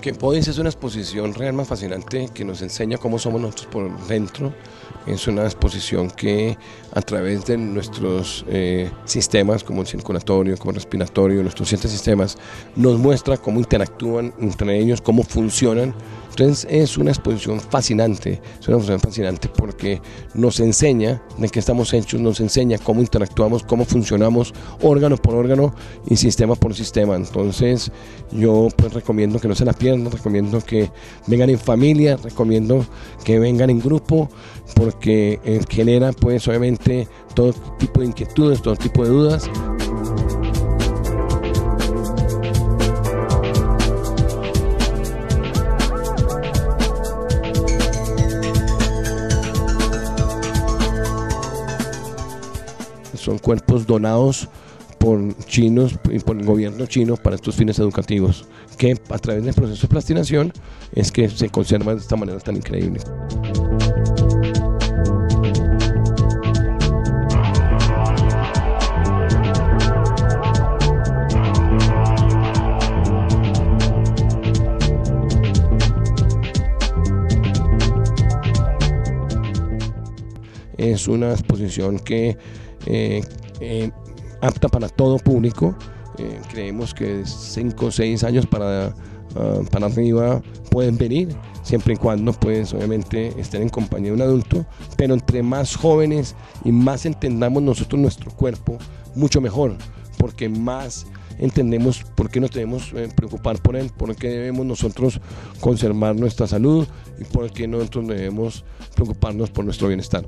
Que Podis es una exposición realmente fascinante que nos enseña cómo somos nosotros por dentro. Es una exposición que a través de nuestros sistemas como el circulatorio, como el respiratorio, nuestros 7 sistemas, nos muestra cómo interactúan entre ellos, cómo funcionan. Entonces es una exposición fascinante, porque nos enseña de qué estamos hechos, nos enseña cómo interactuamos, cómo funcionamos órgano por órgano y sistema por sistema. Entonces yo pues recomiendo que no se la pierdan, recomiendo que vengan en familia, recomiendo que vengan en grupo, porque genera pues obviamente todo tipo de inquietudes, todo tipo de dudas. Son cuerpos donados por chinos y por el gobierno chino para estos fines educativos, que a través del proceso de plastinación es que se conservan de esta manera tan increíble. Es una exposición que apta para todo público. Creemos que 5 o 6 años para arriba pueden venir, siempre y cuando pues obviamente estén en compañía de un adulto, pero entre más jóvenes y más entendamos nosotros nuestro cuerpo, mucho mejor, porque más entendemos por qué nos debemos preocupar por él, por qué debemos nosotros conservar nuestra salud y por qué nosotros debemos preocuparnos por nuestro bienestar.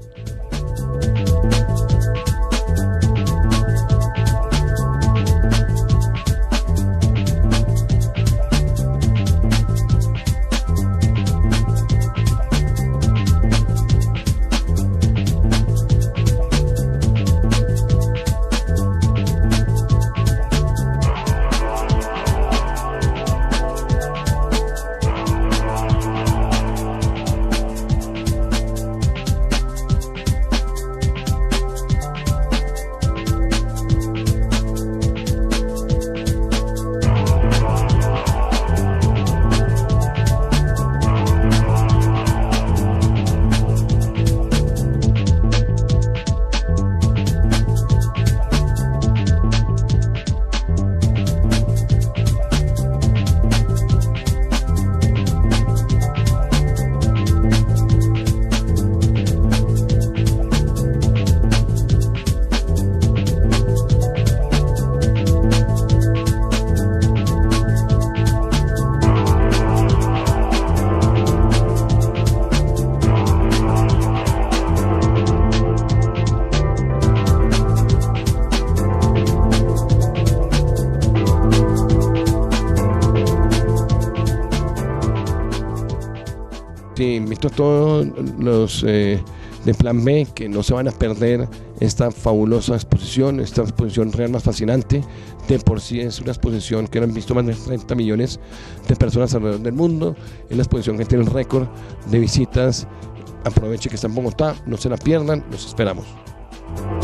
Sí, invito a todos los de Plan B que no se van a perder esta fabulosa exposición, esta exposición real más fascinante. De por sí es una exposición que han visto más de 30 millones de personas alrededor del mundo. Es la exposición que tiene el récord de visitas. Aproveche que está en Bogotá, no se la pierdan, los esperamos.